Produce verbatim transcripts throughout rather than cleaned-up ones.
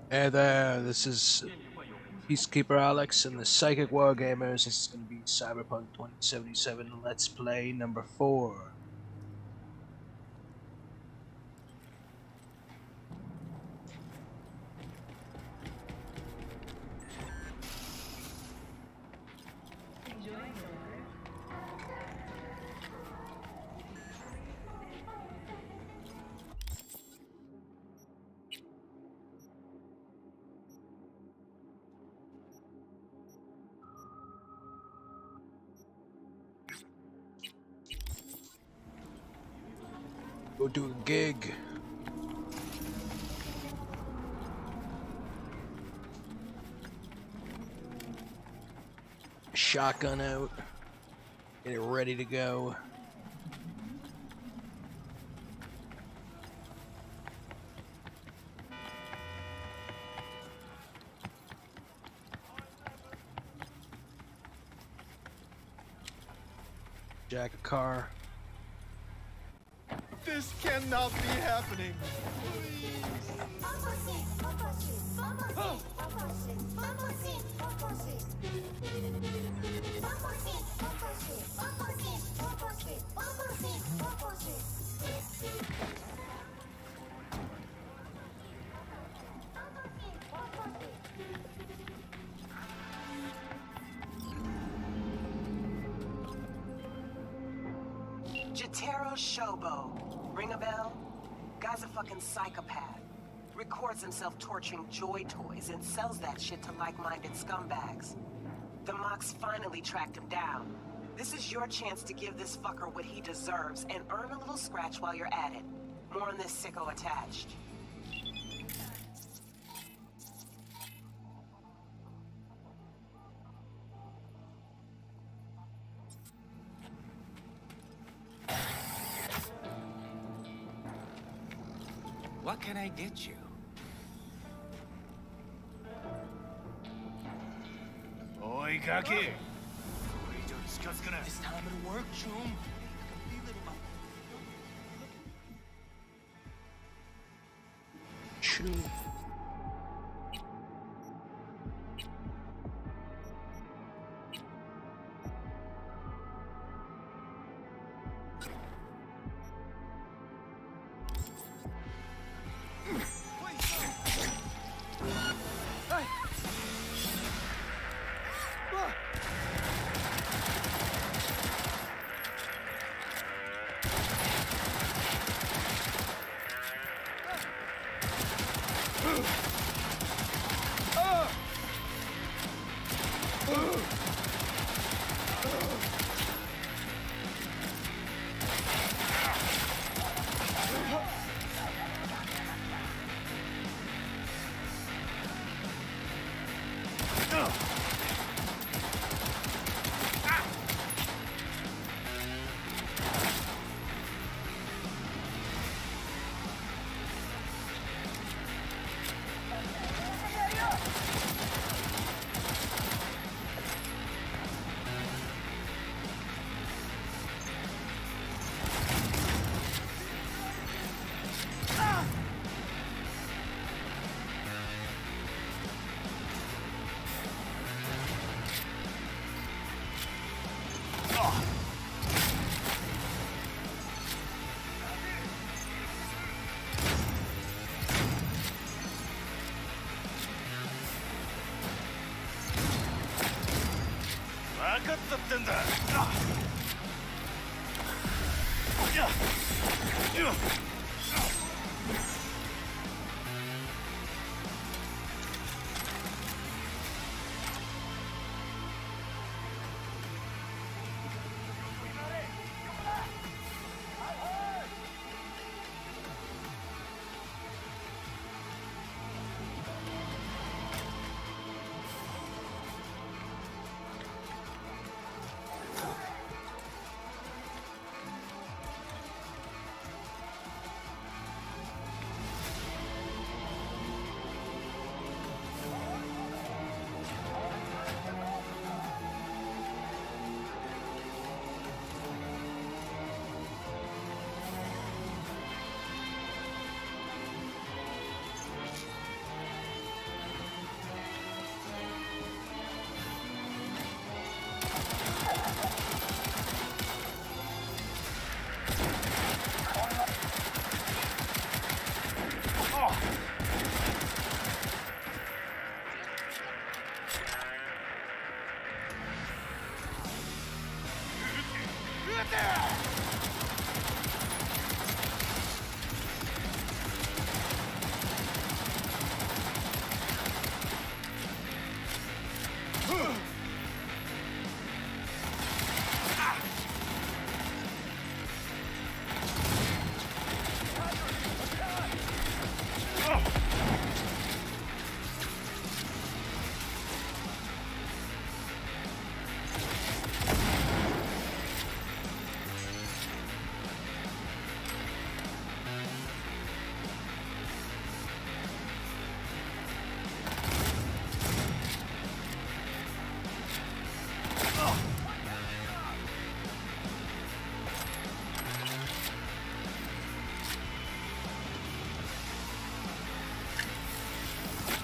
Hey there, this is Peacekeeperalex and the Psychic Wargamers. This is going to be Cyberpunk twenty seventy-seven Let's Play number four. Go do a gig. Shotgun out. Get it ready to go. Jack a car. This cannot be happening. Jotaro Shobo. Ring a bell? Guy's a fucking psychopath. Records himself torturing joy toys and sells that shit to like-minded scumbags. The Mox finally tracked him down. This is your chance to give this fucker what he deserves and earn a little scratch while you're at it. More on this sicko attached. What can I get you? Oi, Kaki! This time it'll work, Chum. Shoo.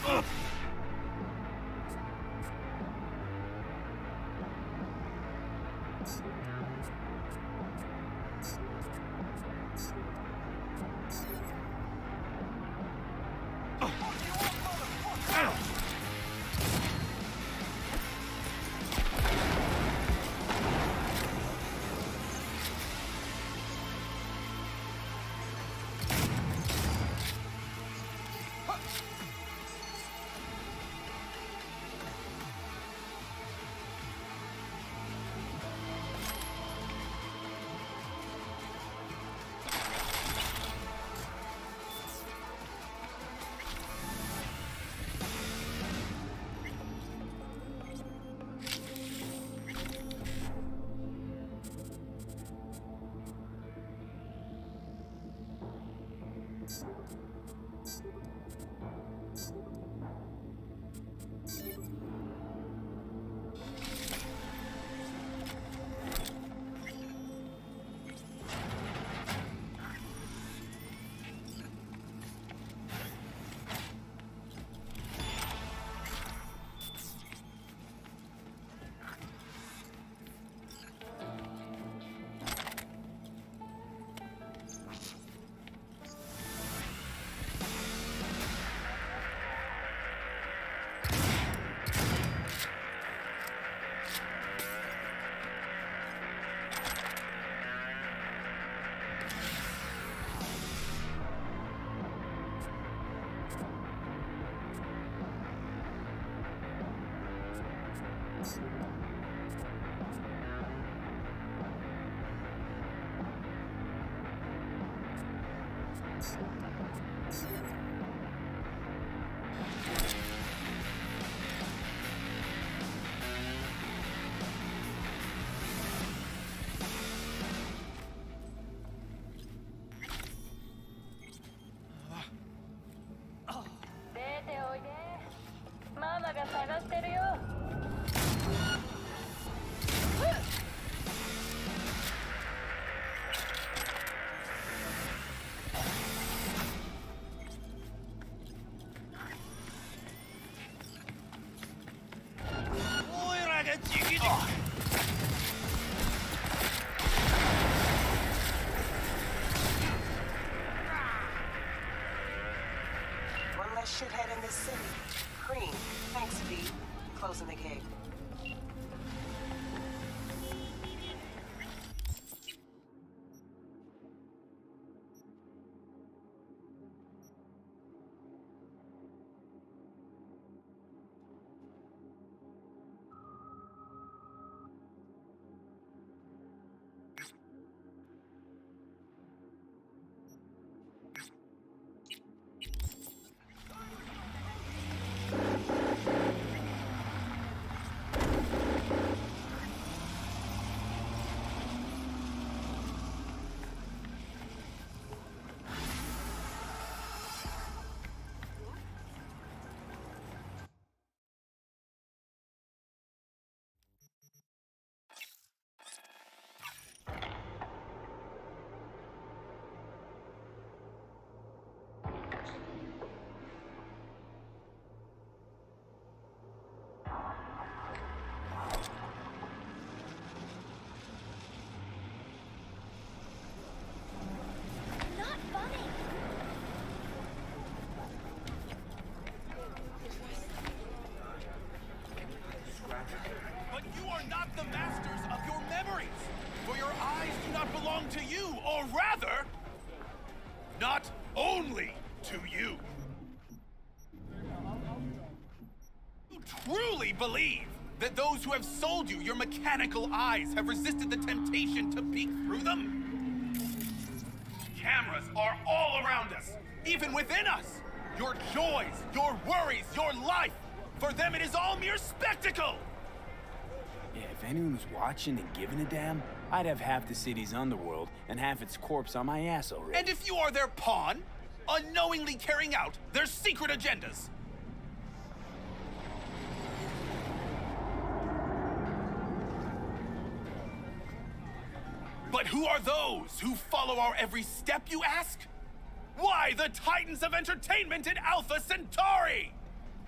One less shithead in this city. Cream. Thanks, V. Closing the gate. But you are not the masters of your memories, for your eyes do not belong to you, or rather, not only to you. You truly believe that those who have sold you your mechanical eyes have resisted the temptation to peek through them? Cameras are all around us, even within us. Your joys, your worries, your life. For them, it is all mere spectacle. Yeah, if anyone was watching and giving a damn, I'd have half the city's underworld and half its corpse on my ass already. And if you are their pawn, unknowingly carrying out their secret agendas. But who are those who follow our every step, you ask? Why, the titans of entertainment in Alpha Centauri!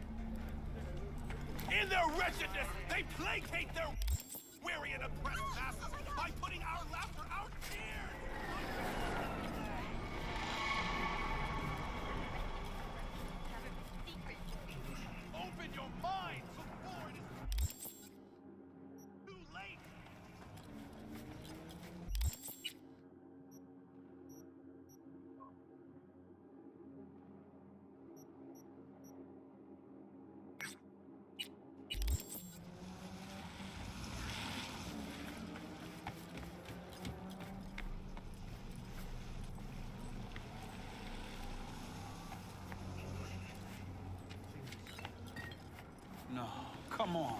In their wretchedness, they placate their weary and oppressed masses by putting our laughter, our tears. Open your minds before it is too late. No, come on.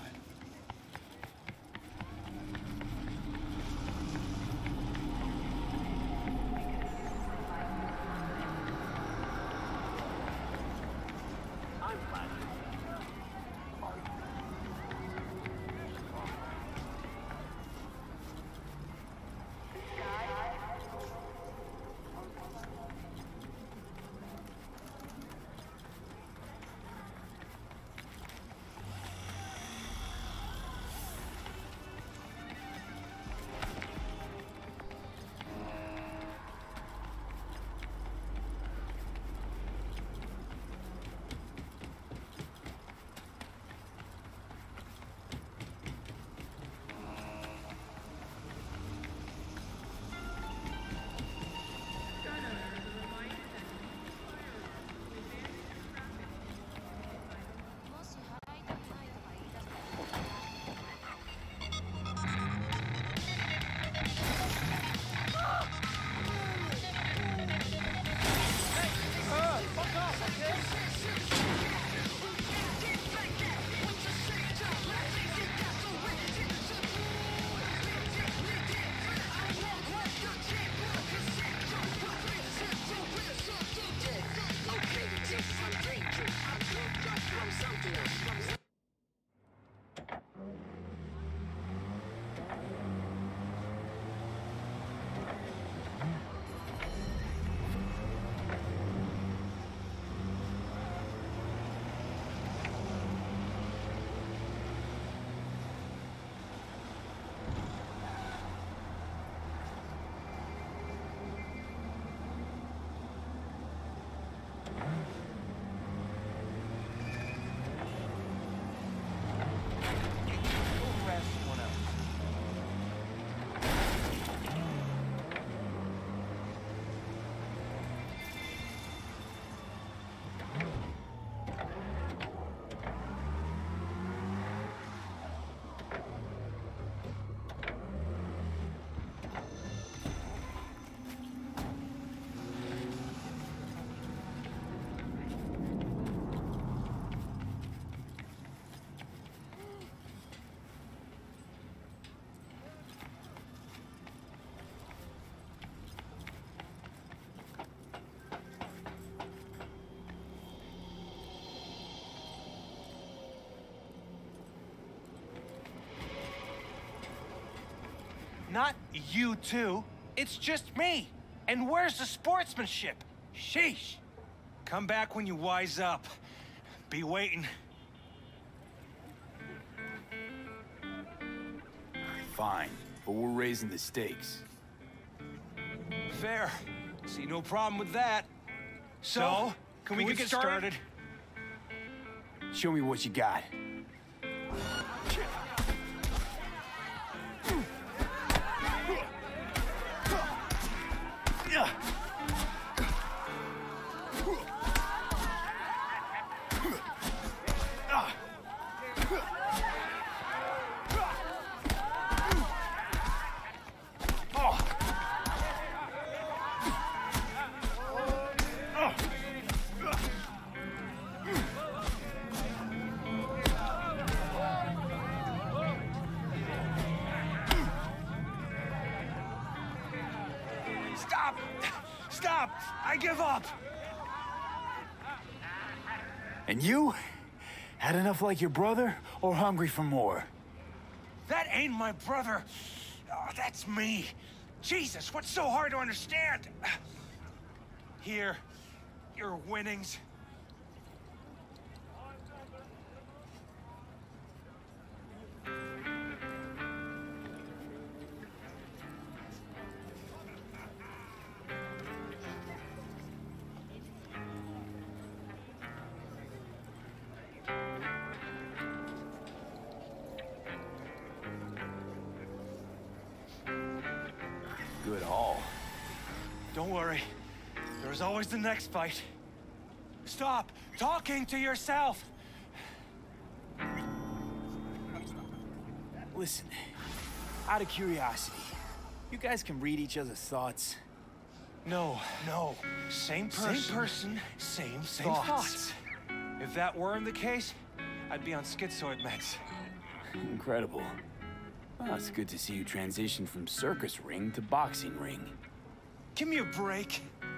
Not you two. It's just me. And where's the sportsmanship? Sheesh. Come back when you wise up. Be waiting. Fine, but we're raising the stakes. Fair. See no problem with that. So, can, we, get, started? Show me what you got. Stop! Stop! I give up! And you? Had enough like your brother, or hungry for more? That ain't my brother. Oh, that's me. Jesus, what's so hard to understand? Here, your winnings. you at all. Don't worry. There's always the next fight. Stop talking to yourself! Listen, out of curiosity, you guys can read each other's thoughts? No, no. Same person. Same person, same, same thoughts. thoughts. If that weren't the case, I'd be on schizoid meds. Incredible. Well, it's good to see you transition from circus ring to boxing ring. Give me a break.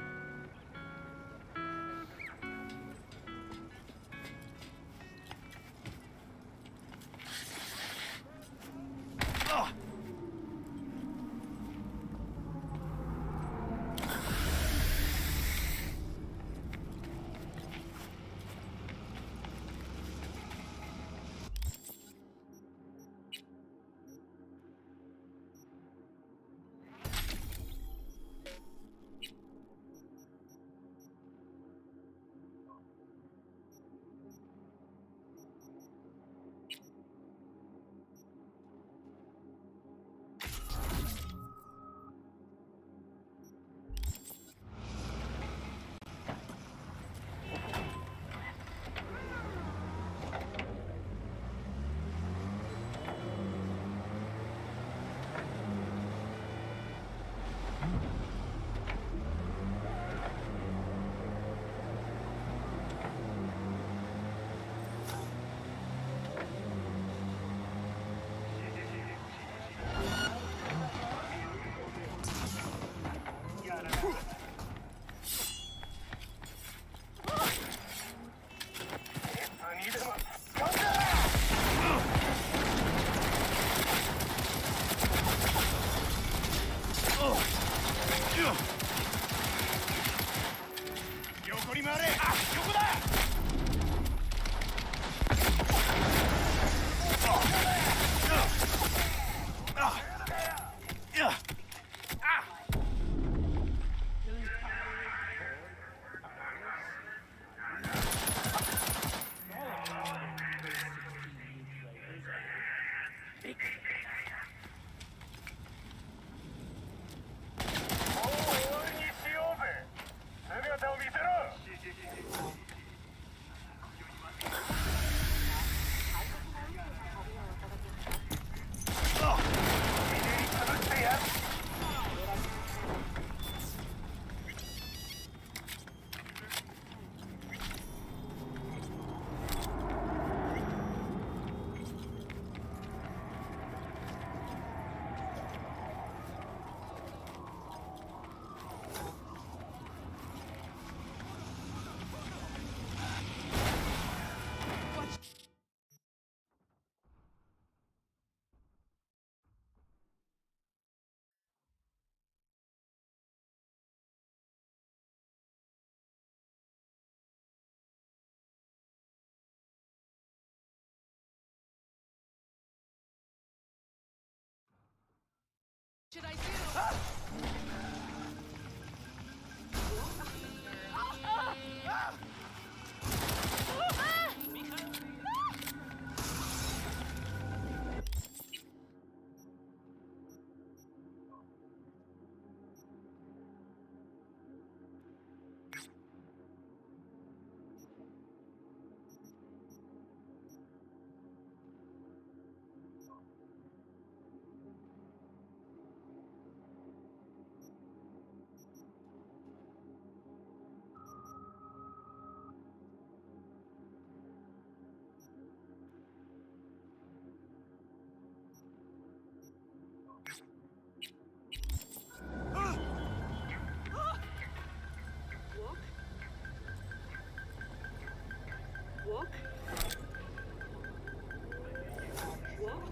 Should I do? Walk. Walk.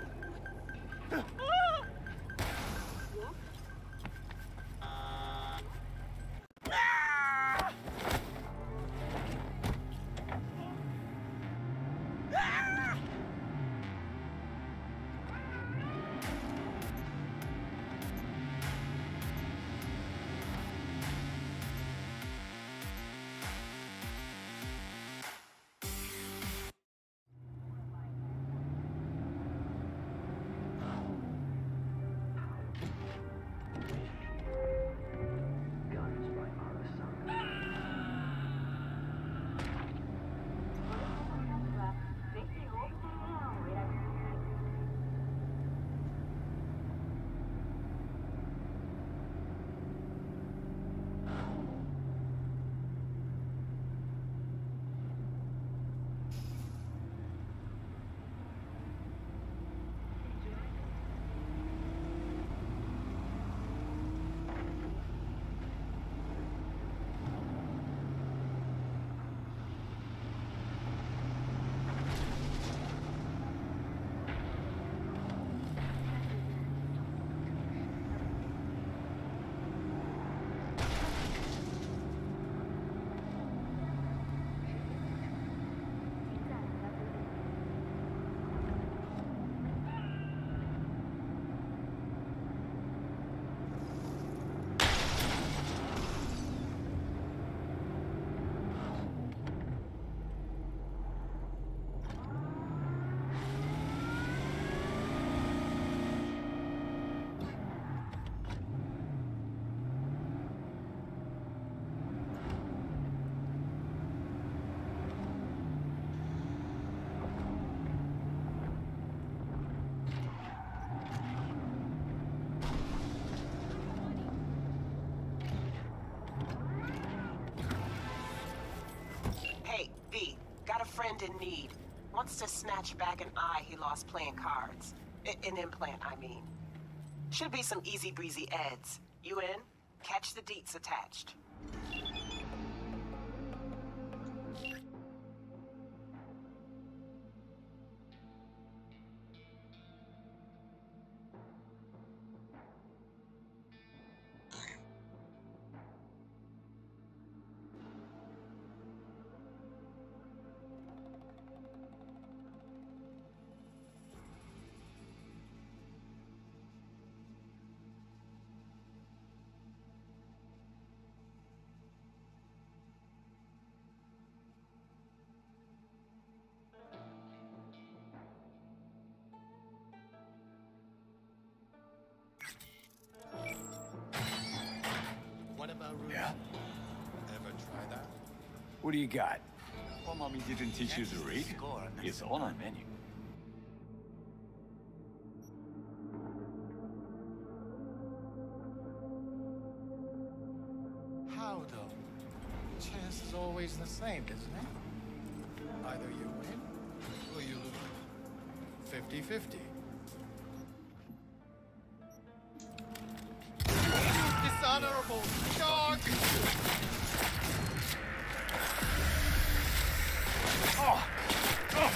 Walk. in need. Wants to snatch back an eye he lost playing cards. I an implant, I mean. Should be some easy breezy eds. You in? Catch the deets attached. Yeah. Ever try that? What do you got? Well, Mommy didn't teach you to read. It's all on menu. How though? Chance is always the same, isn't it? Either you win or you lose. fifty fifty. Dishonorable dog! Oh! Oh!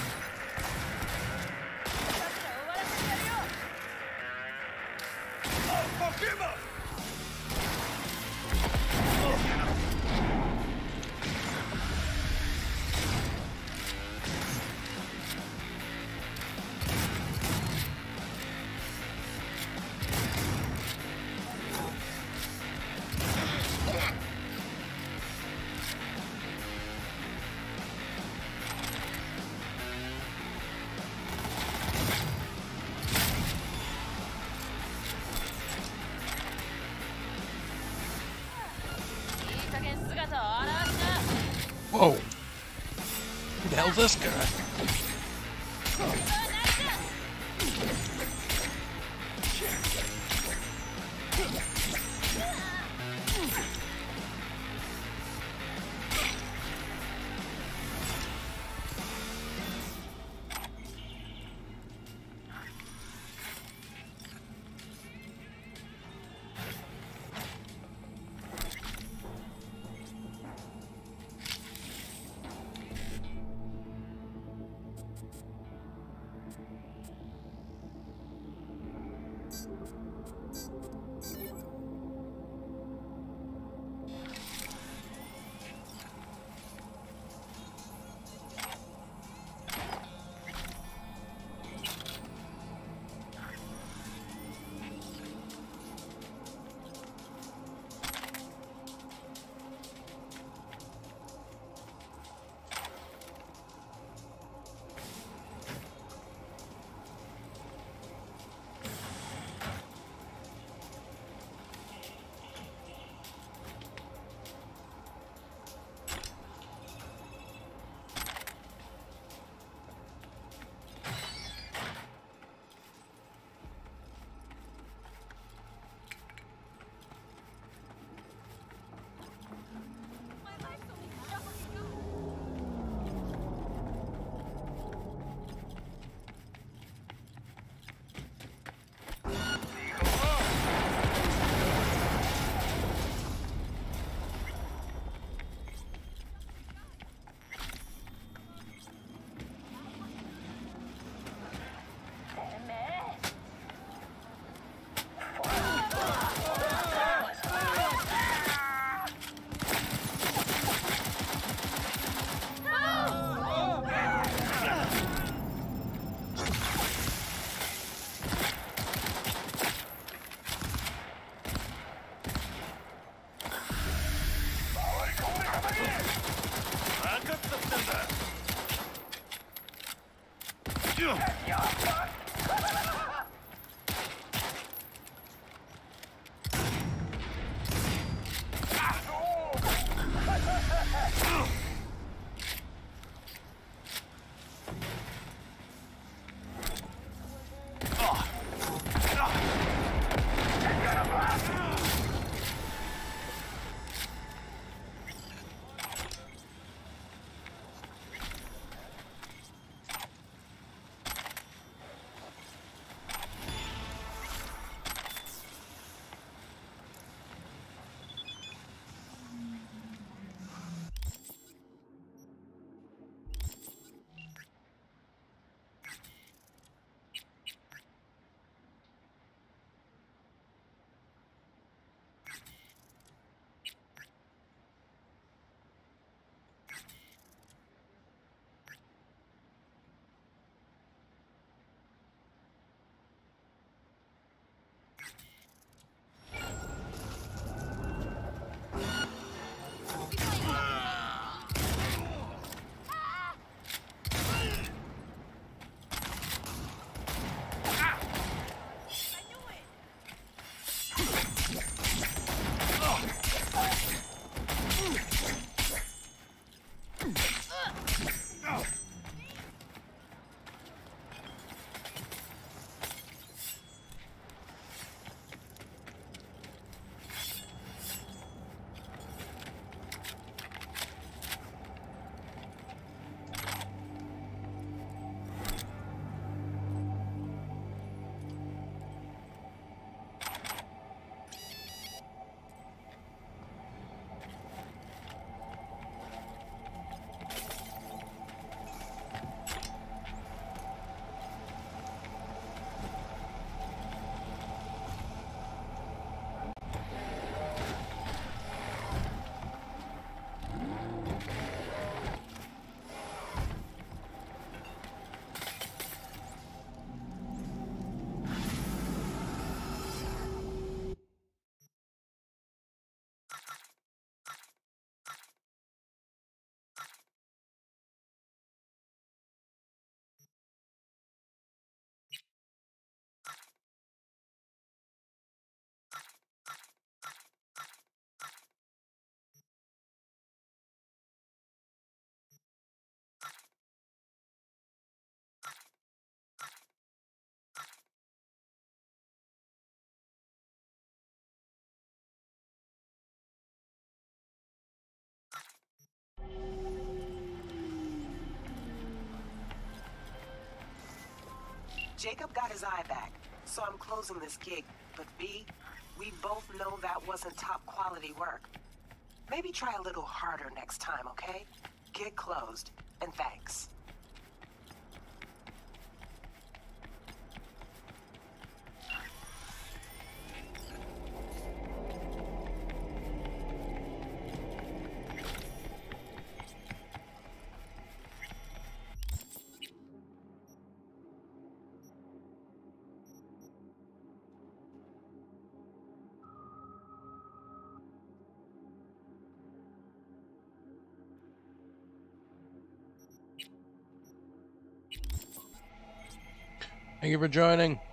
Oh, fuck him up! Whoa! Who the hell's this guy? Jacob got his eye back, so I'm closing this gig. But B, we both know that wasn't top quality work. Maybe try a little harder next time, okay? Gig closed, and thanks. Thank you for joining.